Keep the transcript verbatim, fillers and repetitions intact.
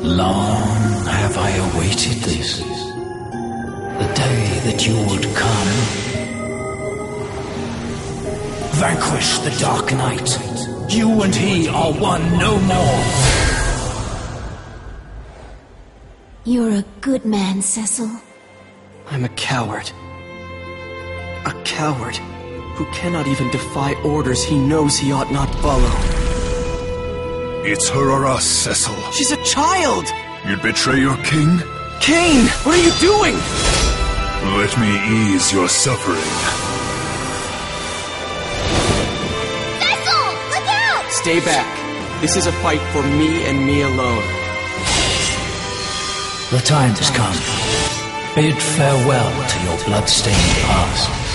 Long have I awaited this. The day that you would come. Vanquish the Dark Knight. You and he are one no more. You're a good man, Cecil. I'm a coward. A coward who cannot even defy orders he knows he ought not follow. It's her or us, Cecil. She's a child! You'd betray your king? Kane! What are you doing? Let me ease your suffering. Cecil! Look out! Stay back. This is a fight for me and me alone. The time has come. Bid farewell to your blood-stained past.